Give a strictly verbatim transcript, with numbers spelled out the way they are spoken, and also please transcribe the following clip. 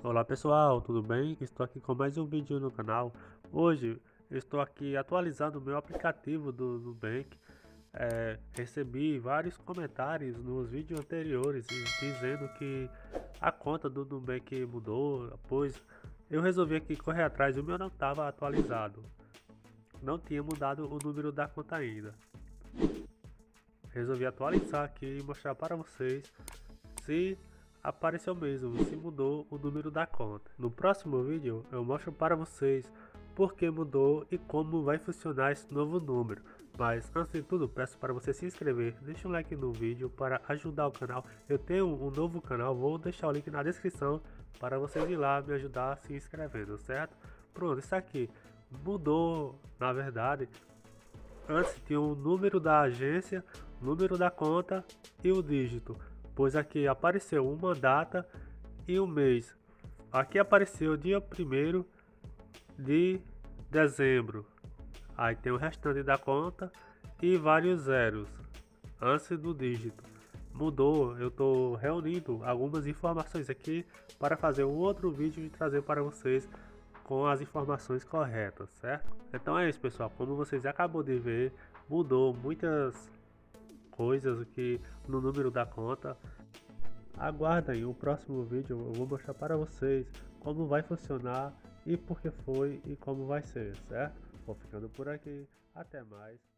Olá pessoal, tudo bem? Estou aqui com mais um vídeo no canal. Hoje estou aqui atualizando o meu aplicativo do Nubank. É, recebi vários comentários nos vídeos anteriores dizendo que a conta do Nubank mudou, pois eu resolvi aqui correr atrás. O meu não estava atualizado, não tinha mudado o número da conta ainda. Resolvi atualizar aqui e mostrar para vocês se apareceu mesmo, se mudou o número da conta. No próximo vídeo eu mostro para vocês por que mudou e como vai funcionar esse novo número. Mas antes de tudo, peço para você se inscrever, deixa um like no vídeo para ajudar o canal. Eu tenho um novo canal, vou deixar o link na descrição para vocês ir lá me ajudar se inscrevendo, certo? Pronto, isso aqui mudou, na verdade. Antes tinha o número da agência, número da conta e o dígito, pois aqui apareceu uma data e um mês. Aqui apareceu dia primeiro de dezembro. Aí tem o restante da conta e vários zeros antes do dígito. Mudou, eu estou reunindo algumas informações aqui para fazer um outro vídeo e trazer para vocês com as informações corretas, certo? Então é isso, pessoal, como vocês acabou de ver, mudou muitas coisas aqui no número da conta. Aguardem o próximo vídeo, eu vou mostrar para vocês como vai funcionar e por que foi e como vai ser, certo? Vou ficando por aqui, até mais.